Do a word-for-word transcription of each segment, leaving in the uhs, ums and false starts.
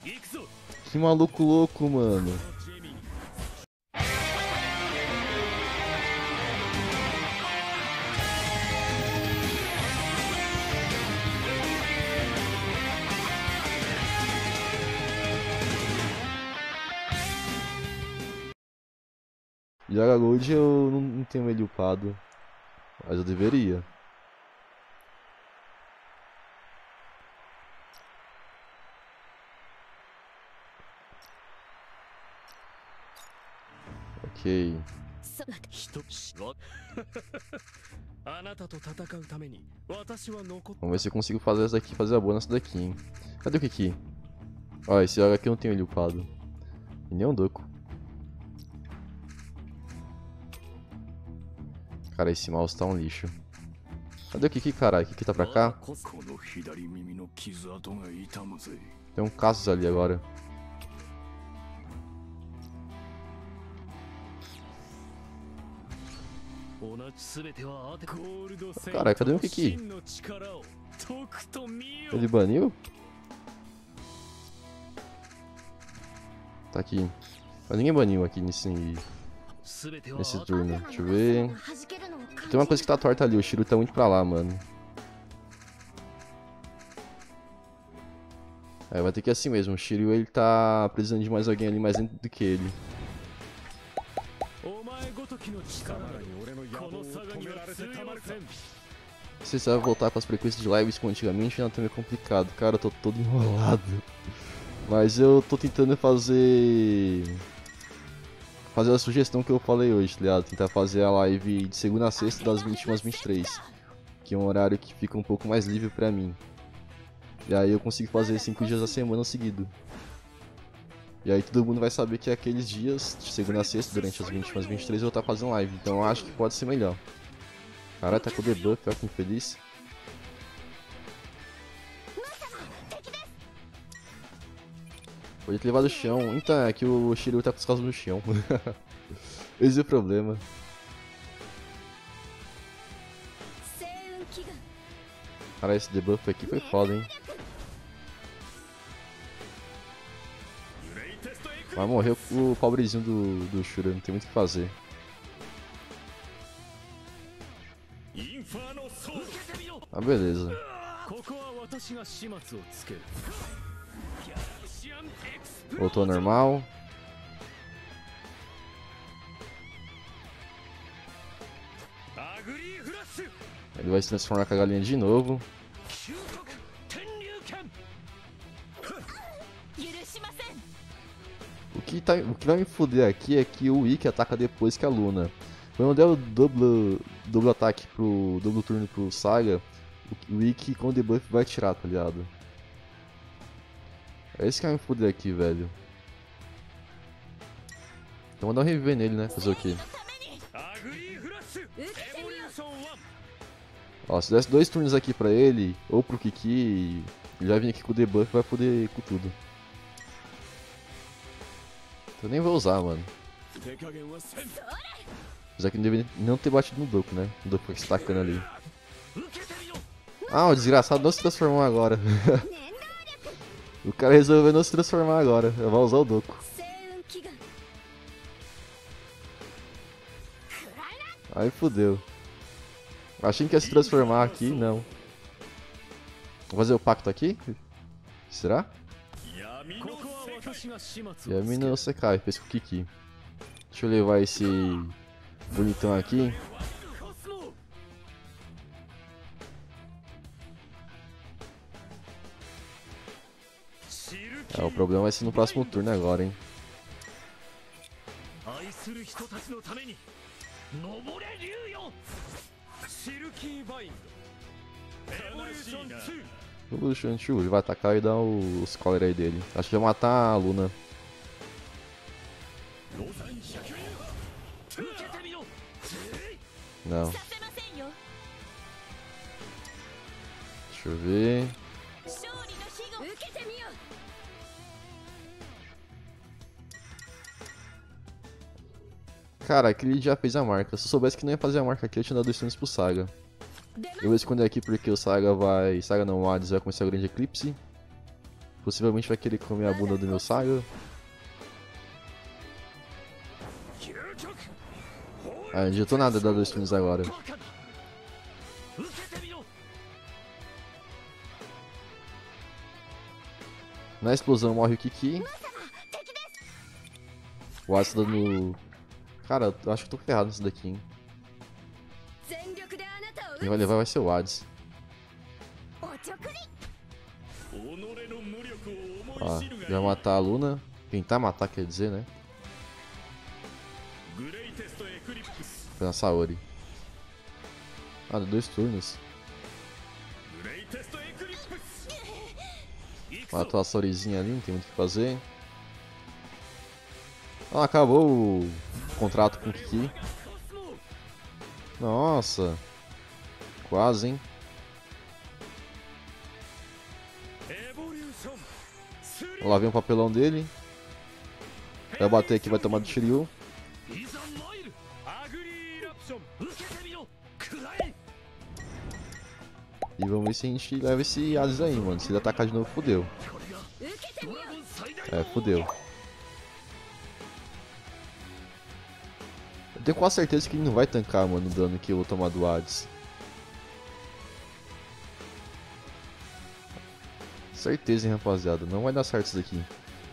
Que maluco louco, mano. Yaga Gold eu não, não tenho ele upado, mas eu deveria. Ok. Vamos ver se eu consigo fazer essa daqui, fazer a boa nessa daqui, hein. Cadê o Kiki? Ó, esse Yaga aqui eu não tenho ele upado. E nem um Doku. Cara, esse mouse tá um lixo. Cadê o Kiki, caralho? O Kiki tá pra cá? Tem um Cassius ali agora. Caralho, cadê o Kiki? Ele baniu? Tá aqui. Mas ninguém baniu aqui nesse... Nesse turno. Deixa eu ver. Tem uma coisa que tá torta ali. O Shiryu tá muito pra lá, mano. É, vai ter que ir assim mesmo. O Shiryu, ele tá precisando de mais alguém ali mais dentro do que ele. Não sei se vai voltar com as frequências de lives como antigamente, não, tá meio complicado. Cara, eu tô todo enrolado. Mas eu tô tentando fazer... Fazer a sugestão que eu falei hoje, tá ligado? Tentar fazer a live de segunda a sexta das vinte e uma às vinte e três. Que é um horário que fica um pouco mais livre pra mim. E aí eu consigo fazer cinco dias da semana seguido. E aí todo mundo vai saber que aqueles dias, de segunda a sexta, durante as vinte e uma às vinte e três, eu vou estar fazendo live. Então eu acho que pode ser melhor. Caralho, tá com o debuff, olha que infeliz. Podia ter levado o chão. Então, é que o Shiryu tá com os calços no chão. Esse é o problema. Cara, esse debuff aqui foi foda, hein. Vai morrer o pobrezinho do, do Shura, não tem muito o que fazer. Ah, beleza. Voltou ao normal. Ele vai se transformar com a galinha de novo. O que, tá, o que vai me foder aqui é que o Ikki ataca depois que a Luna. Quando eu der o duplo, duplo ataque pro duplo turno pro Saga, o Ikki com o debuff vai tirar, tá ligado? É esse que vai me foder aqui, velho. Então vou dar um reviver nele, né? Fazer o quê? Ó, se desse dois turnos aqui pra ele, ou pro Kiki, ele vai vir aqui com o debuff e vai foder com tudo. Eu nem vou usar, mano. Apesar que não deveria não ter batido no Doku, né? O Doku fica se tacando ali. Ah, o desgraçado não se transformou agora. O cara resolveu não se transformar agora. Eu vou usar o Doku. Aí fodeu. Achei que ia se transformar aqui, não. Vou fazer o pacto aqui? Será? Yami no Sekai, fez com o Kiki. Deixa eu levar esse bonitão aqui. É, o problema vai ser no próximo turno agora, hein. Evolution dois, ele vai atacar e dar o, os collar aí dele. Acho que vai matar a Luna. Não. Deixa eu ver. Cara, aquele já fez a marca. Se eu soubesse que não ia fazer a marca aqui, eu tinha dado dois turnos pro Saga. Eu vou esconder aqui porque o Saga vai... Saga não, o Hades vai começar o grande eclipse. possivelmente vai querer comer a bunda do meu Saga. Ah, não adiantou nada dar dois turnos agora. Na explosão morre o Kiki. O Hades tá dando... Cara, eu acho que eu tô ferrado nisso daqui, hein. Quem vai levar vai ser o Hades. Ah, vai matar a Luna. Tentar matar, quer dizer, né? Foi na Saori. Ah, deu dois turnos. Matou a Saorizinha ali, não tem muito o que fazer. Ah, acabou o contrato com o Kiki. Nossa. Quase, hein? Lá vem o papelão dele. Vai bater aqui, vai tomar do Shiryu. E vamos ver se a gente leva esse Hades aí, mano. Se ele atacar de novo, fodeu. É, fodeu. Eu tenho quase certeza que ele não vai tancar, mano, o dano que eu vou tomar do Hades. Certeza, hein, rapaziada. Não vai dar certo isso daqui.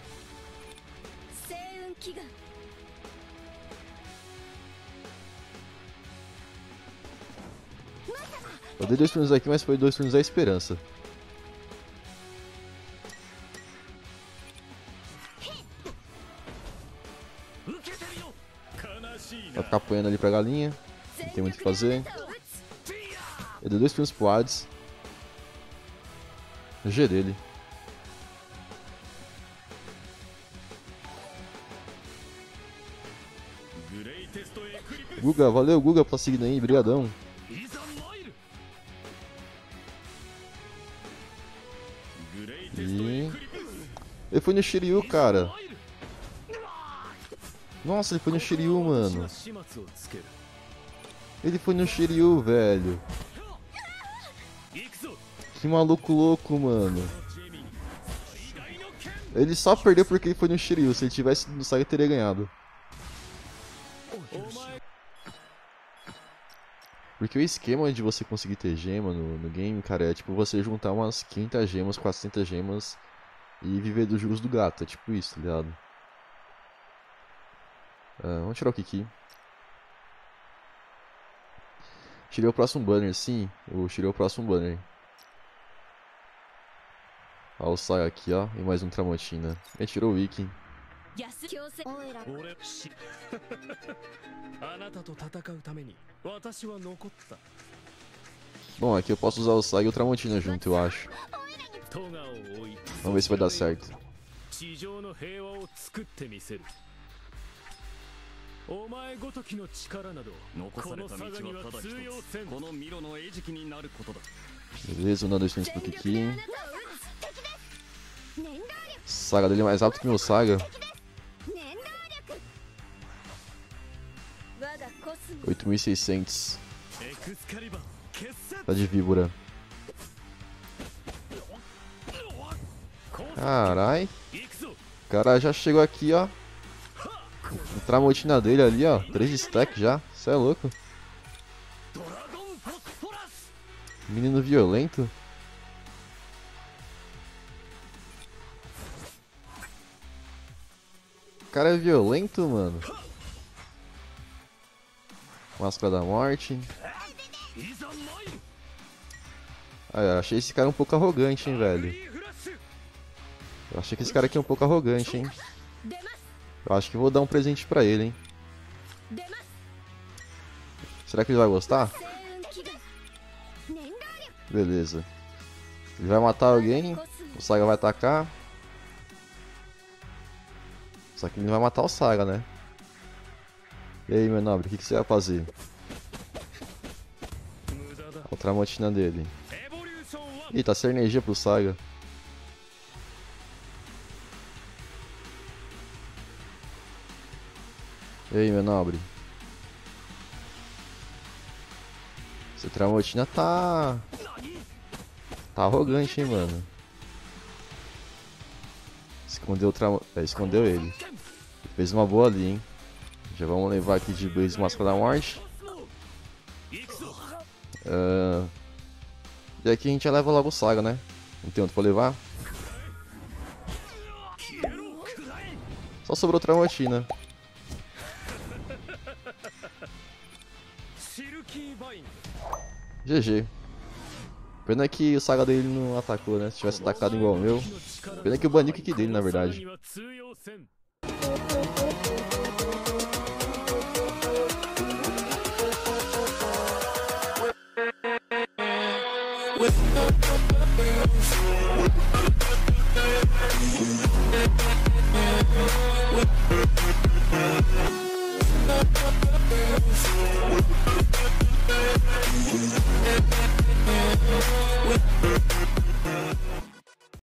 Eu dei dois turnos aqui, mas foi dois turnos da esperança. Vai ficar apanhando ali pra galinha. Não tem muito o que fazer. Eu dei dois turnos pro Hades. G dele. Guga, valeu Guga por seguir aí, brigadão. E... ele foi no Shiryu, cara. Nossa, ele foi no Shiryu, mano. Ele foi no Shiryu, velho. Que maluco louco, mano. Ele só perdeu porque ele foi no Shiryu. Se ele tivesse no Saga, teria ganhado. Porque o esquema de você conseguir ter gema no, no game, cara, é tipo você juntar umas quinhentas gemas, quatrocentas gemas e viver dos juros do gato. É tipo isso, tá ligado? Uh, vamos tirar o Kiki. Tirei o próximo banner, sim. Eu tirei o próximo banner. Ó, o Saga aqui, ó. E mais um Tramontina. E tirou o Wiki. Bom, aqui eu posso usar o Saga e o Tramontina junto, eu acho. Vamos ver se vai dar certo. Beleza, vou dar dois turnos pro Kiki. Saga dele é mais rápido que meu Saga. oito mil e seiscentos. Tá de víbora. Carai. O cara já chegou aqui, ó. O Tramontina dele ali, ó. três stacks já. Cê é louco. Menino violento. O cara é violento, mano. Máscara da morte. Ah, eu achei esse cara um pouco arrogante, hein, velho. Eu achei que esse cara aqui é um pouco arrogante, hein. Eu acho que vou dar um presente pra ele, hein. Será que ele vai gostar? Beleza. Ele vai matar alguém. O Saga vai atacar. Só que ele não vai matar o Saga, né? E aí, meu nobre, o que, que você vai fazer? O Tramontina dele. Ih, tá sem energia pro Saga. E aí, meu nobre? Esse Tramontina tá... tá arrogante, hein, mano. Escondeu o tra... é, escondeu ele. Fez uma boa ali, hein. Já vamos levar aqui de Blaze Máscara da Morte. Uh... E aqui a gente já leva logo o Saga, né? Não tem outro pra levar. Só sobrou Tramontina. G G. Pena que o Saga dele não atacou, né? Se tivesse atacado igual o meu. Pena que eu bani o kick dele, na verdade.